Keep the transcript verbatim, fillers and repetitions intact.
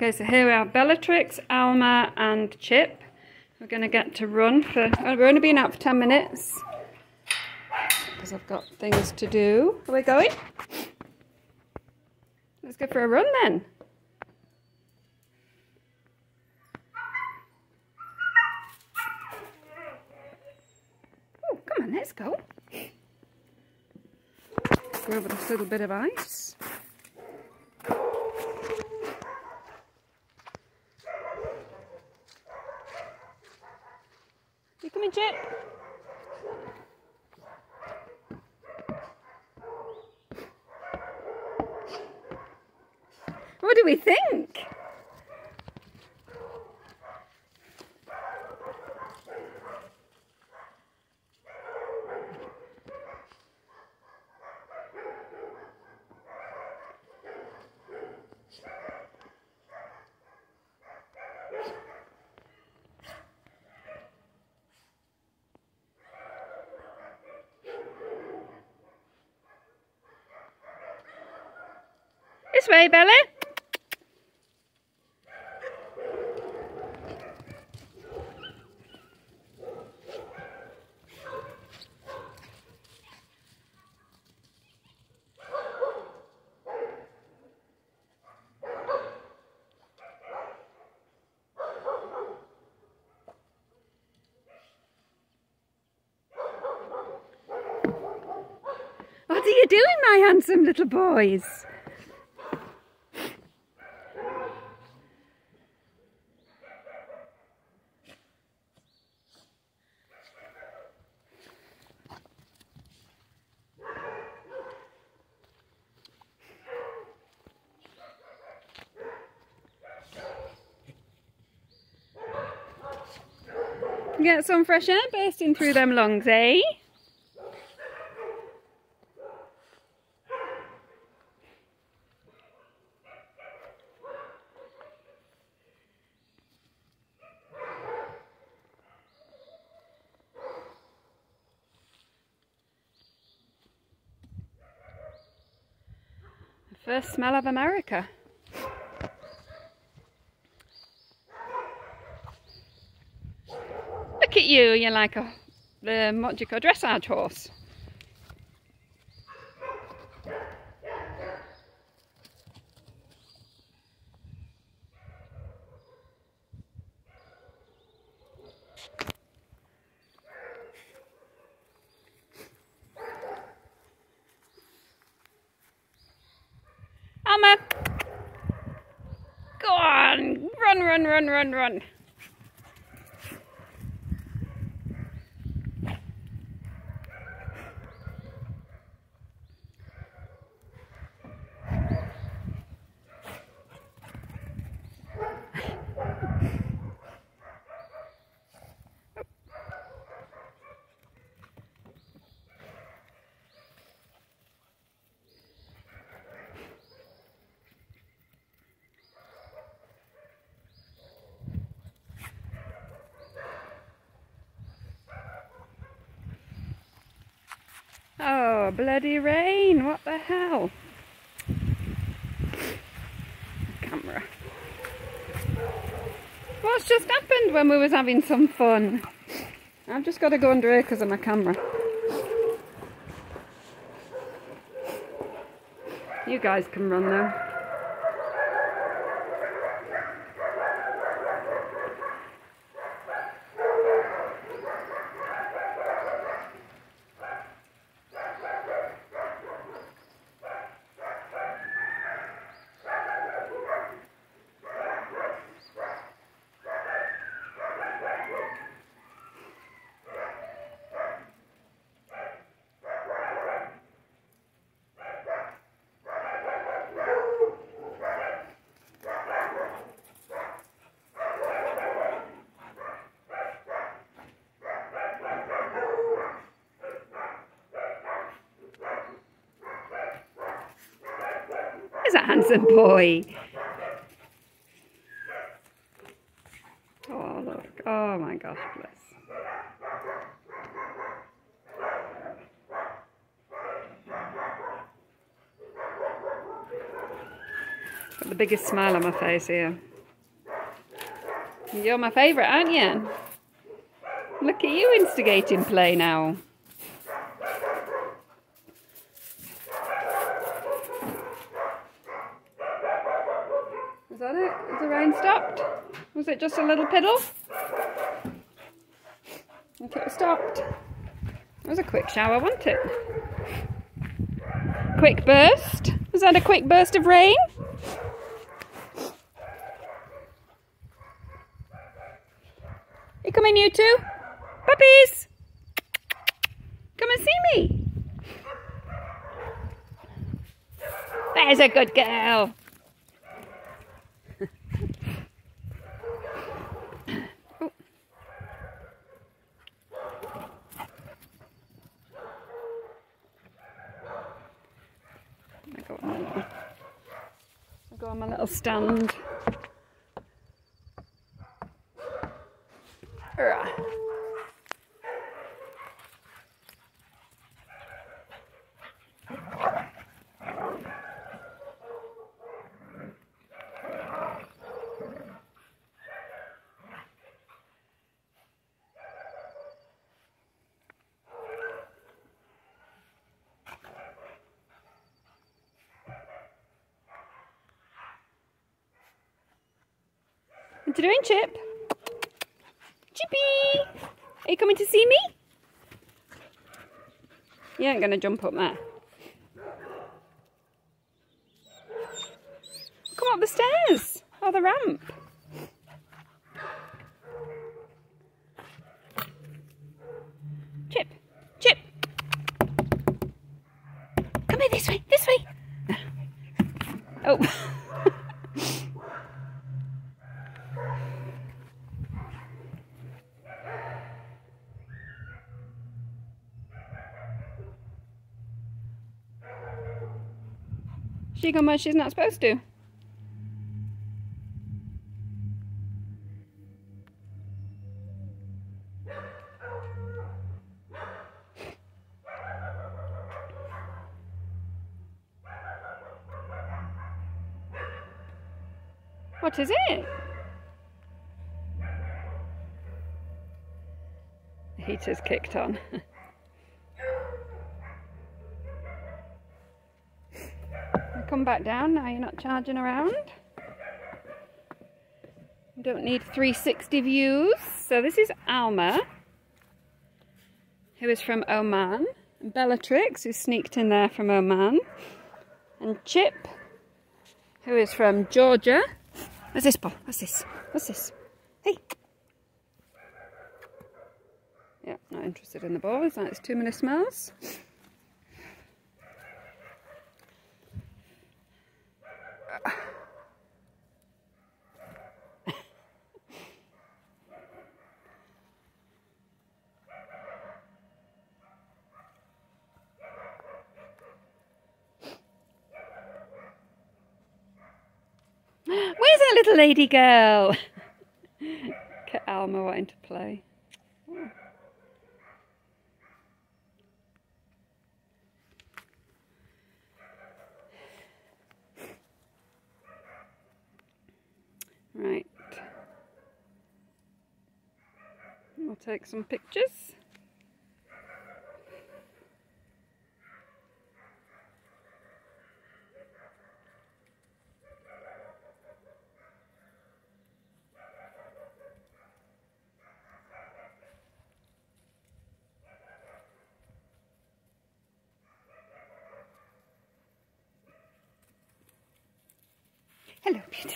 Okay, so here we are, Bellatrix, Alma and Chip. We're going to get to run for, well, we're only been out for ten minutes because I've got things to do. Are we going? Let's go for a run then. Oh, come on, let's go. Go over this little bit of ice. You coming, Chip? What do we think? This way, Bella. What are you doing, my handsome little boys? Get some fresh air bursting through them lungs, eh? The first smell of America. Look at you, you're like a, the, what do you call, dressage horse. Alma! Go on! Run, run, run, run, run! Oh, bloody rain, what the hell? Camera. What's just happened when we was having some fun? I've just got to go under here because of my camera. You guys can run now. There's a handsome boy. Oh, look. Oh, my gosh, bless. Got the biggest smile on my face here. You're my favourite, aren't you? Look at you instigating play now. Was that it? Has the rain stopped? Was it just a little piddle? I think it was stopped. It was a quick shower, wasn't it? Quick burst? Was that a quick burst of rain? You coming, you two? Puppies! Come and see me! There's a good girl! I'll go on my little stand. Hurrah. What you doing, Chip? Chippy! Are you coming to see me? You ain't gonna jump up there. Come up the stairs or the ramp. Chip! Chip! Come here, this way, this way! Oh. She gone where she's not supposed to. What is it? The heater's kicked on. Come back down now, you're not charging around. You don't need three sixty views. So this is Alma, who is from Oman, and Bellatrix, who sneaked in there from Oman, and Chip, who is from Georgia. What's this, Paul? What's this? What's this? Hey! Yeah, not interested in the ball. It's like it's too many smells. Where's that little lady girl? Get Alma wanting to play. Right. We'll take some pictures. Hello, beauty.